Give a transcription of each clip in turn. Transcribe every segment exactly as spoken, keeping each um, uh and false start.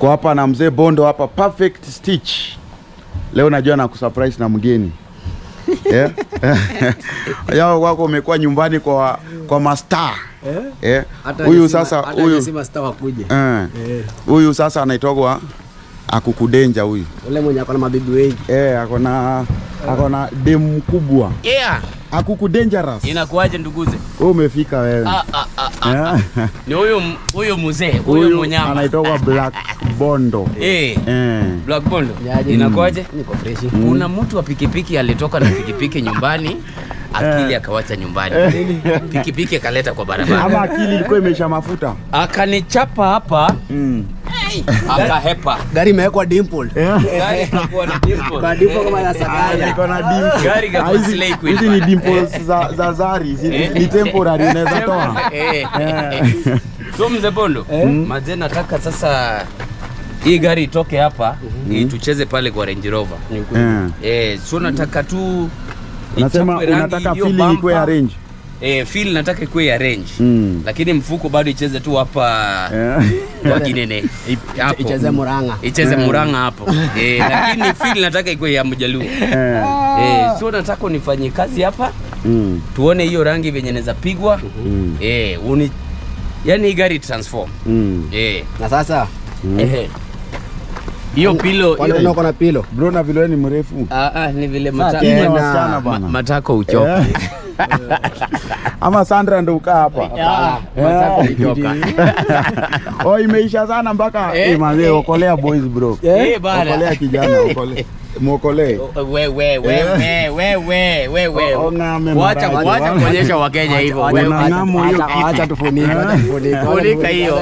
Tuko hapa na mzee Bondo hapa, perfect stitch. Leo najua na kusurprise na mgeni. Yeah. Yao wako umekuwa nyumbani kwa kwa master. Eh. Huyu sasa huyu si master wakuje. Eh. Huyu sasa anaitwa Akuku Danger huyu. Ule mwenye akona mabibi wengi. Eh, akona akona demu kubwa. Yeah. Akuku Dangerous. Inakuaje nduguze? Wewe umefika wewe. Ah ah ah. ah. Ni huyo huyo mzee, huyo mnyama. Anaitwa Black Bondo. Eh. Eh. Black Bondo. Inakuaje? Niko fresh. Kuna mtu wa pikipiki alitoka na pikipiki nyumbani, akili akawacha nyumbani. Pikipiki akaleta kwa barabara. Ama akili ilikuwa imesha mafuta. Akanichapa hapa. Mm. Akahepa. Gari imewekwa dimple. Gari itakuwa na dimple. Kwa dimple kama ya Sagaya. Iko na dimple. Gari kwa slay queen. Hizi ni dimples za za Zari, ni temporary unaweza toa. Eh. So mzee Bondo, maze nataka sasa hii gari itoke hapa, mm-hmm. tucheze pale kwa Range Rover. Yeah. Eh, so nataka tu unasema unataka feeling ikuwe ya range. Eh, feel nataka ikuwe ya range. Mm. Lakini mfuko bado icheze tu hapa. Yeah. Kwa kinene. Hapo. Icheze Muranga. Icheze yeah. Muranga hapo. Eh, lakini feel nataka ikuwe ya Mjaluo. Yeah. Eh, so nataka nifanye kazi hapa. Mm. Tuone hiyo rangi venye inaweza pigwa. Mm. Eh, uni yani gari transform. Mm. Eh, na sasa mm. eh hiyo pilo, wale unaona na pilo. Bro na vile ni mrefu. Ah ah, ni vile matako wasichana bana. Matako uchoka. Ama Sandra ndo ukaa hapa. Matako uchoka. Oh, imeisha sana mpaka eh manze okolea boys bro. Eh bana. Okolea kijana, okolea. Muokolee. We we we we we we we we. Wacha wacha kuonyesha Wakenya hivyo. Wewe acha tufunike, acha tufunike. Funika hiyo.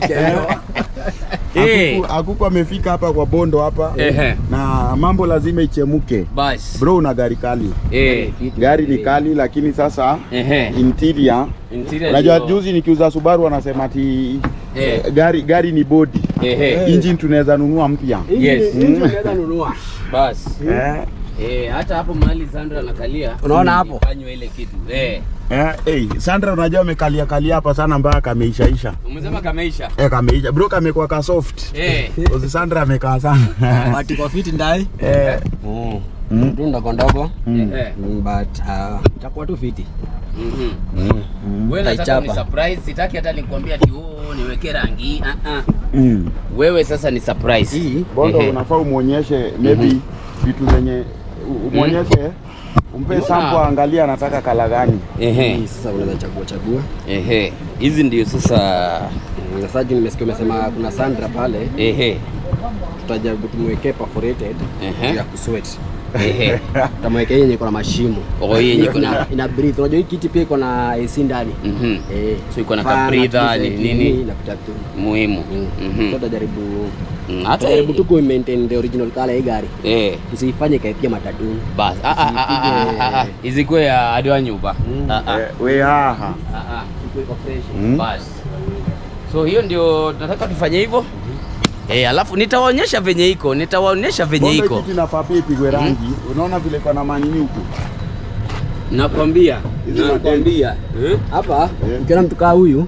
Eh, Akuku amefika hapa kwa Bondo hapa. Na mambo lazima ichemuke. Bas. Bro una gari kali. Eh, gari ni kali lakini sasa interior. Unajua juzi nikiuza Subaru wanasema ati gari gari ni body. Engine tunaweza nunua mpya. Yes. Engine tunaweza nunua. Bas. Eh. Eh, hata hapo mahali Sandra anakalia. Unaona hapo? Fanywe ile kitu. Eh. Eh, hey, Sandra unajua amekalia kalia hapa sana mpaka kameishaisha. Umesema kameisha? Eh, kameisha. Bro kamekuwa ka soft. Eh. Ozi Sandra amekaa sana. Bati kwa fit ndai. Eh. Mm. Mm. Ndogo ndogo. Eh. But uh, itakuwa tu fiti. Mhm. Mm. Wewe nataka ni surprise, sitaki hata nikwambia ati oh niweke rangi. Ah ah. Mm. Wewe sasa ni surprise. Hii Bondo unafaa umuonyeshe maybe vitu zenye umuonyeshe. Umpe sample angalia anataka kala gani. Ehe. Sasa unaweza chagua chagua. Ehe. Hizi ndio sasa message nimesikia umesema kuna Sandra pale. Ehe. Tutajaribu tumwekee perforated ya kusweat. Ehe. Tutamwekea yenye iko na mashimo. Oh, yenye iko na ina breathe. Unajua hii kiti pia iko na A C ndani. Mhm. Eh, so iko na ka breather ni nini na kutatu. Muhimu. Mhm. Tutajaribu hata jaribu tu ku maintain the original color ya gari. Eh. Usifanye kaipia mataduni. Bas. Ah ah ah ah. Izikwe ya adwa nyumba. Ah ah. We haha. Ah ah. Iko fresh. Bas. So hiyo ndio nataka tufanye hivyo. Eh, alafu nitawaonyesha venye iko, nitawaonyesha venye iko. Bondo kitu nafaa pia ipigwe rangi. Unaona vile kwa na manini huko. Nakwambia, nakwambia. Eh? Hapa ukiona mtu kaa huyu,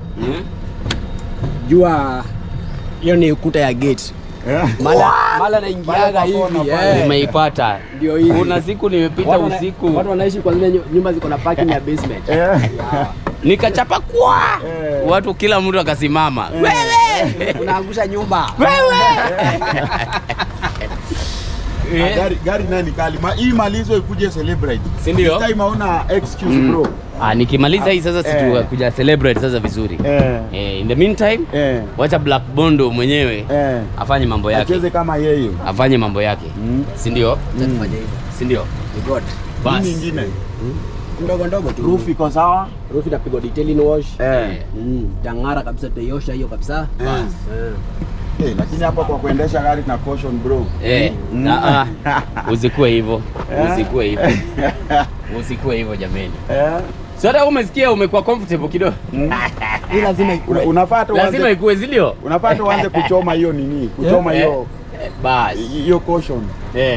jua hiyo ni ukuta ya gate. Mala mala naingiaga hivi. Umeipata. Ndio hivi. Kuna siku nimepita usiku. Watu wanaishi kwa zile nyumba ziko na parking ya basement. Nikachapa kwa. Watu kila mtu akasimama. Wewe unaangusha nyumba. Wewe. Gari gari nani kali? Ma hii malizo ikuje celebrate. Si ndio? This time hauna excuse bro. Ah, nikimaliza hii sasa situ kuja celebrate sasa vizuri. Eh, in the meantime, wacha Black Bondo mwenyewe afanye mambo yake. Acheze kama yeye. Afanye mambo yake. Si ndio? Tutafanya hivyo. Si ndio? God. Basi nyingine. Ndogo ndogo tu. Roof iko sawa? Roof itapigwa detailing wash. Eh. Mm, tangara kabisa tutaiosha hiyo kabisa. Basi. Eh, lakini hapa kwa kuendesha gari na caution bro. Eh. Ah ah. Usikue hivyo. Usikue hivyo. Usikue hivyo jameni. Eh. Sasa umesikia umekuwa comfortable kidogo. Hii lazima ikuwe. Unafaa tu lazima ikuwe zilio. Unafaa tu uanze kuchoma hiyo nini? Kuchoma hiyo. Basi. Hiyo caution. Eh.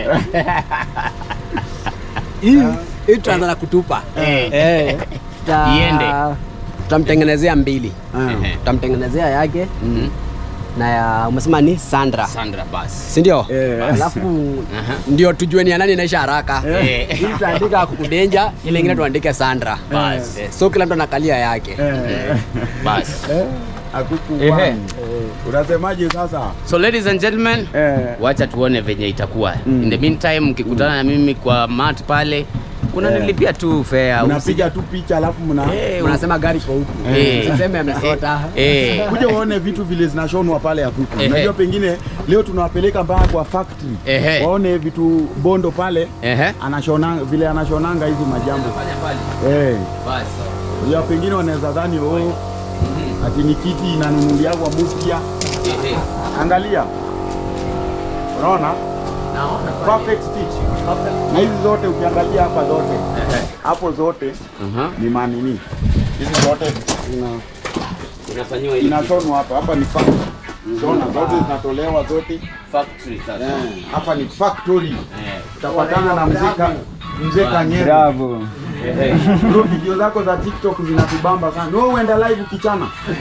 Hii hii tutaanza na kutupa. Eh. Eh. Iende. Tutamtengenezea mbili. Tutamtengenezea yake. na ya umesema ni Sandra. Sandra basi. Si ndio? Eh. Alafu ndio tujue ni nani inaisha haraka. Eh. Hii tuandika kukudenja, ile nyingine tuandike Sandra. Basi. Eh, so kila mtu anakalia yake. Eh. Basi. Akuku Ehe. bwana. Unasemaje sasa? So ladies and gentlemen, Eh. wacha tuone venye itakuwa. Mm. In the meantime mkikutana na mimi kwa mat pale, unanilipia tu fare. Unapiga tu picha alafu mna Eh, Unasema gari kwa huku. Eh. Siseme amesota. Eh. kuja uone vitu vile zinashonwa pale Akuku. Ehe. Unajua pengine leo tunawapeleka mpaka kwa factory. Ehe. Waone vitu Bondo pale. Ehe. Anashona vile anashonanga hizi majambo. Fanya pale. Eh. Basi. Unajua pengine wanaweza dhani oh ati ni kiti inanunulia kwa mpya. Ehe. Angalia. Unaona? Naona Perfect stitch. Na hizi zote ukiangalia hapa zote. Ehe. Hapo zote Aha. ni manini. Hizi zote ina Inafanywa hivi. inashonwa hapa. Hapa ni factory. Shona zote zinatolewa zote. Factory sasa. Eh, hapa ni factory. Eh. Utapatana na mzee mzee Kanyeri. Bravo. Eh. Bro, video zako za TikTok zinatubamba sana. Wewe uenda live ukichana.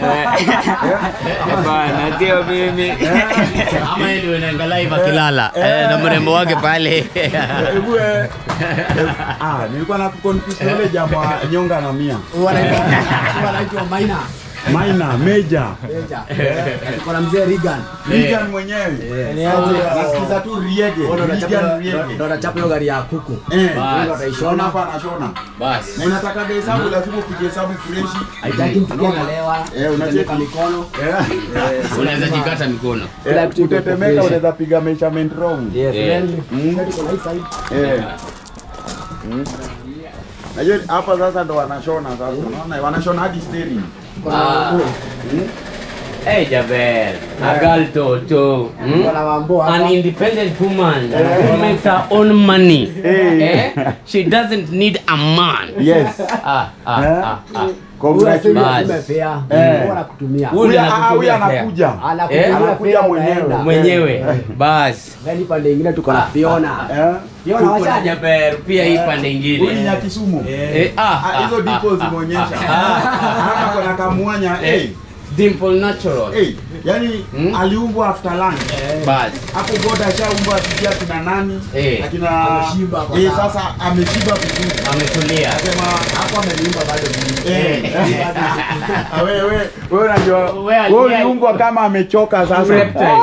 Hapana, sio mimi. Ama yeye ndio anaanga live akilala. Eh, na mrembo wake pale. Hebu eh. Ah, nilikuwa na kuconfuse ile jamaa nyonga na mia. Wanaitwa wanaitwa Maina. Maina, Major. Meja. Tuko na mzee Regan. Regan mwenyewe. Nasikiza tu riege. Regan riege. Ndo anachapa hiyo gari ya Akuku. Eh, Bas. ndio ataishona hapa anashona. Basi. Na unataka hesabu lazima upige hesabu fresh. Haitaki mtu analewa. Eh, unacheka mikono. Eh. Unaweza jikata mikono. Kila kitu kutetemeka unaweza piga measurement wrong. Yes, Eh. friendly. Mm. Tuko na hii side. Eh. Mm. Najua hapa sasa ndo wanashona sasa. Unaona wanashona hadi steering. Ah. Hey Jabel, a girl toto, hmm? Kuna mambo hapa. An independent woman who makes her own money. Hey. Eh? She doesn't need a man. Yes. Ah, ah, Eh? ah, ah. Congratulations. Bas. Umepea. Eh. Bora kutumia. Huyu Huyu anakutumia huyu fare. anakuja. Anakuja Eh? Anakuja mwenyewe. Mwenyewe. Bas. Gani pande nyingine tuko na Fiona. Eh? Fiona Tuko na wacha Jabel pia hii pande Huyu ni nyingine. ya Kisumu. Eh, ah, Ah, hizo ah, dipo ah, zimeonyesha. ah, Hapa kuna kamwanya. Eh, Eh. Dimple natural. Eh, yani Hmm? aliumbwa after lunch. Bas. Hapo boda ashaumbwa asikia kina nani? Eh. Akina Ameshiba kwa Eh, sawa. sasa ameshiba vizuri. Ametulia. Anasema hapo ameliumba bado mimi. eh. Ah, wewe wewe wewe unajua Wewe wewe aliye- uliumbwa kama amechoka sasa. Reptile.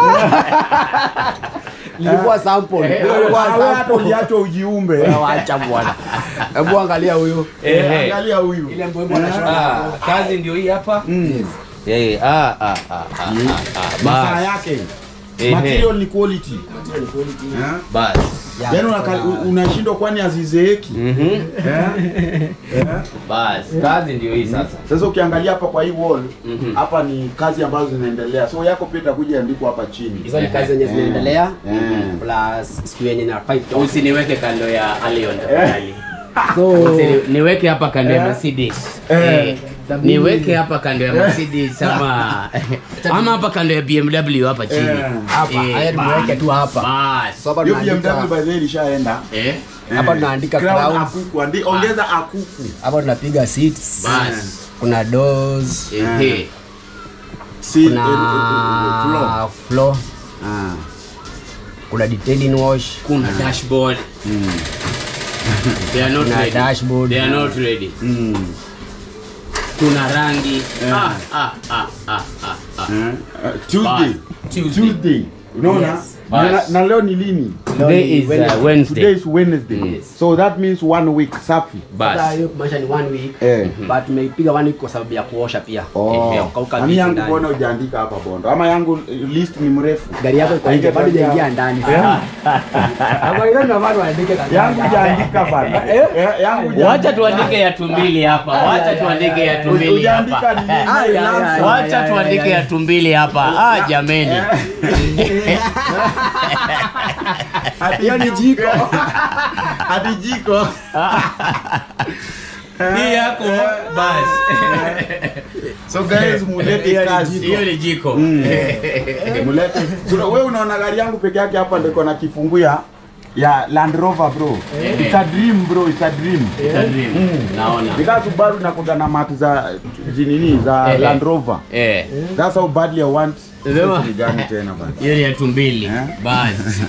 Ilikuwa sample. Ilikuwa Ah, wewe hata sample. uliachwa ujiumbe. Waacha bwana. Hebu angalia huyu. Eh, Eh. angalia huyu. Ile mbwembwe anashona. Ah, kazi ndio hii hapa. Mm. Eh, ah ah ah ah, ah, ah. Masaa Bas. yake. Ehe. Material ni quality. Eh? Bas. Yaani unaka- u- unashindwa kwani azizeeki. Mhm. Eh? Eh? Bas. Kazi ndio hii sasa. Sasa ukiangalia hapa kwa hii wall, Mhm. hapa ni kazi ambazo zinaendelea. So yako pia itakuja andikwa hapa chini. Hizo ni kazi zenye zinaendelea. Eh. Plus siku yenye na fight. Usiniweke kando ya Alion tafadhali. So Usini- niweke hapa kando ya Mercedes. Eh. Eh. Niweke hapa kando ya Mercedes ama ama hapa kando ya B M W hapa chini. Eh. hapa Eh, haya niweke tu hapa. Bas. So hapa Hiyo B M W tunaandika by the way ilishaenda. Eh. hapa tunaandika Crown crown. Akuku, andi ongeza Akuku. Hapa tunapiga seats. Bas. Kuna doors. Eh. Si Kuna floor. floor. Ah. Kuna detailing wash. Kuna dashboard. They are not Kuna ready. dashboard. They are not ready. Mm. Kuna rangi. Eh. Ah ah ah ah ah. ah. Eh. Uh, Tuesday. Bas. Tuesday. Tuesday. Unaona? Yes. Na, Bas. na leo ni lini? Today is uh, Today Wednesday. is Wednesday. Yes. So that means one week safi. Sasa Bas. hiyo kumaanisha ni one week. Eh. But tumeipiga one week kwa sababu ya kuosha pia. Oh. Eh, kukauka Nami vitu yangu ndani. mbona hujaandika hapa Bondo? Ama yangu list ni mrefu. Gari yako iko nje bado haijaingia ndani. Hapo ile ndio bado waandike kazi. Yangu hujaandika bana. Eh, yangu hujaandika. Wacha tuandike ya tumbili hapa. Wacha tuandike ya tumbili Hujaandika hapa. ni nini? Ai, ai, ai, ai. Wacha tuandike ya tumbili hapa. Ah, jameni. Hiyo ni jiko. Hadi jiko. Hii yako bas. So guys, mulete kazi. Hiyo ni jiko. Mulete. So wewe unaona gari yangu peke yake hapa ndio iko na kifungu ya Yeah, Land Rover bro. Eh. It's a dream bro, it's a dream. It's a dream. Mm. Naona. Because Subaru nakuga na mati za zinini za Eh, Land Rover. Eh. That's how badly I want. Sema. Ni gani tena bana? Hiyo ni ya tumbili. Eh? Basi.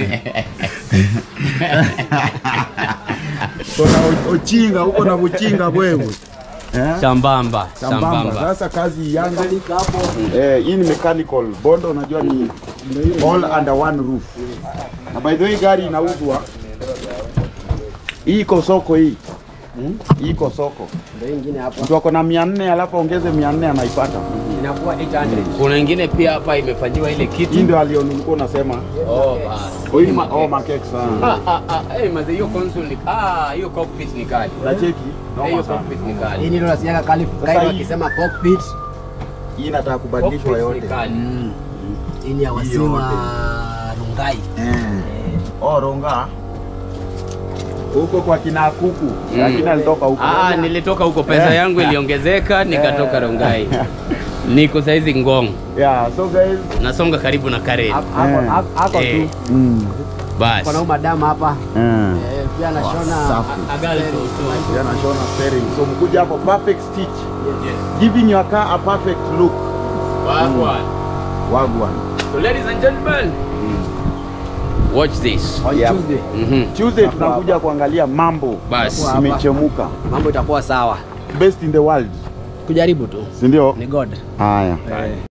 Kuna uchinga huko na uchinga wewe. Eh? Sambamba, Sambamba. sambamba. Sasa kazi yangu hapo. Eh, hii ni mechanical. Bondo unajua ni all under one roof. Na by the way gari inauzwa. Hii iko soko hii. Hmm? Hii iko soko. Ndio nyingine hapa. Mtu ako na mia nne alafu ongeze mia nne anaipata. Inakuwa eight hundred. Kuna ingine pia hapa imefanyiwa ile kitu. Hii ndio alionulikuwa unasema. Oh, basi. Oh, hii ma oh makek sana. Ah ah ah, eh maze hiyo console ni ah, hiyo cockpit ni kali. Na cheki. Eh, hiyo cockpit ni Hii kali. ndio nasikia kali Sasa hii- akisema cockpit. Hii inataka kubadilishwa Cockpit ni yote. kali. Hii ni ya wasiwa Rungai. Eh. Oh, Ronga. Huko kwa kina Akuku. Lakini alitoka huko. Ah, nilitoka huko, pesa yangu iliongezeka nikatoka Rongai. Niko saizi Ngong. Yeah, so guys, Nasonga karibu na Karen. Hapo hapo Eh. tu. mm. Basi. Kuna madam hapa. Eh. Eh, pia anashona Safi. Agali tu. Yana shona steering. So mkuja hapo perfect stitch. Yes. Giving your car a perfect look. Wagwan. Wagwan. So ladies and gentlemen, watch this. on Yeah. Tuesday. Mhm. Tuesday tunakuja kuangalia mambo Basi. imechemuka. Mambo itakuwa sawa. Best in the world. Kujaribu tu. Si ndio? Ni God. Haya.